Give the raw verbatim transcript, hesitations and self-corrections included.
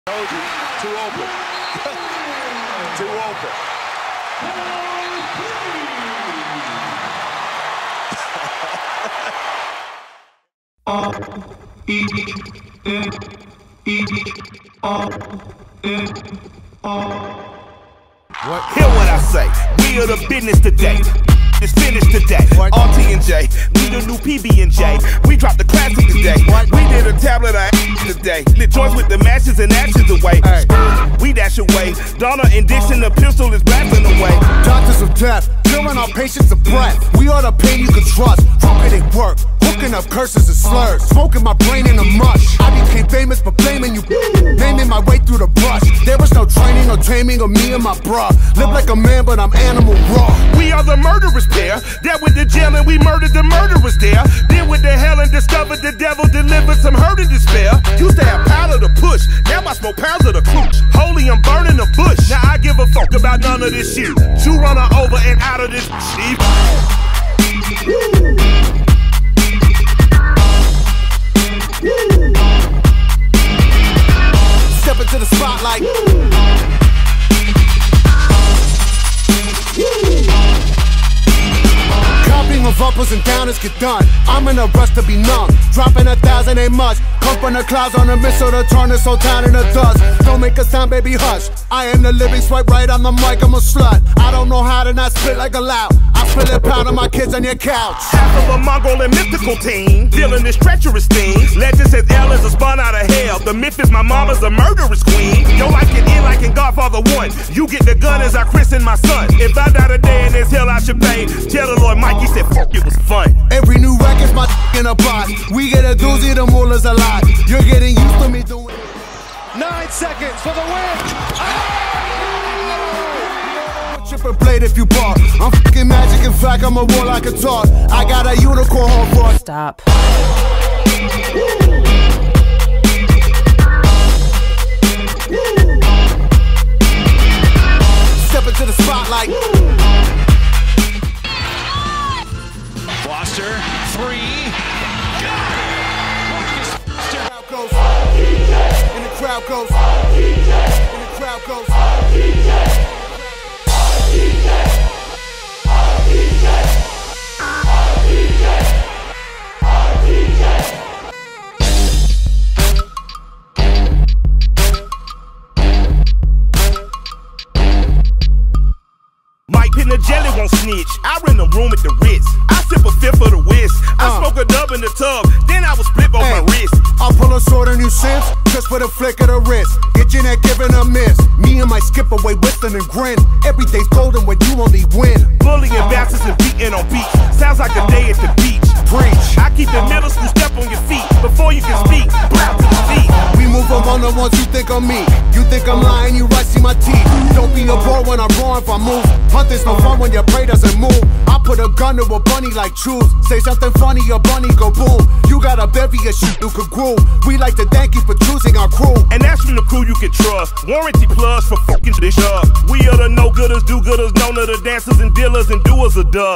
Told you, too open. Too open. R E N E R N R. What? Hear what I say. We are the business today. It's finished today. What? R T and J, we the new P B and J. We dropped the classic today. What? We did a tablet of today. Lit joints with the matches and actions away. Hey. We dash away. Donna and Dixon, the pistol is blasting away. Doctors of death, killing our patients of breath. We are the pain you can trust. Crooked ain't work, hooking up curses and slurs. Smoking my brain in a mush. I became famous for blaming you, naming my way through the brush. There was no training or taming of me and my bruh. Live like a man, but I'm animal raw. We are the murderers pair. That with the jail and we murdered the murderers there. Then with the hell and discovered the devil delivered some hurt and despair. Used to have powder to push, now I smoke pounds of the cooch. Holy, I'm burning the bush. Now I give a fuck about none of this shit. You run her over and out of this shit. Step into the spotlight. Copying of uppers and downers get done. I'm in a rush to be numb. Dropping a thousand ain't much. Come from the clouds on a missile to turn this whole town into dust. Don't make a sound, baby, hush. I am the living swipe right on the mic, I'm a slut. I don't know how to not spit like a loud. I feel it pounding my kids on your couch. Half of a Mongol and mystical team, dealing this treacherous thing. Legend says L is a spun out of hell. The myth is my mama's a murderous queen. Yo, I can end like in Godfather one. You get the gun as I christen my son. If I die today in this hell, I should pay. Tell the Lord Mikey said, fuck, it was fun. Every new record's my in a box. We get a doozy, the moolah's a lot. You're getting used to me doing it. Nine seconds for the win. Oh! Chip and blade if you bought. I'm fucking magic, in fact, I'm a war like a talk. I got a unicorn horn for. Stop. Step into the spotlight. Foster, three. Got it! Marcus Foster. Crowd goes. And the crowd goes. And the crowd goes. Mike Pin the jelly won't snitch. I rent a room at the Ritz. I sip a fifth of the whiz. I Uh. smoke a dub in the tub. Then I will split both Hey. my wrists. I'll pull a sword on you since, just for the flick of the wrist. Get your neck giving a miss. Me and my skip away, whistling and grin. Every day's golden when you only win. Bullying bastards and beating on beats. Sounds like a day at the beach. Preach. I keep the middle school step on your feet. Before you can speak, blow to the feet. We move on one the ones you think of me. You think I'm lying, you right, see my teeth. Don't be a bore when I'm raw if I move. Hunting's no fun when your prey doesn't move. I put a gun to a bunny like truth. Say something funny, your bunny go boom. You got a bevy of shit you could groove. We like to thank you for choosing our crew. And that's from the crew you can trust. Warranty plus for fucking this up. We are the no-gooders, do-gooders, known to the dancers and dealers and doers of dub.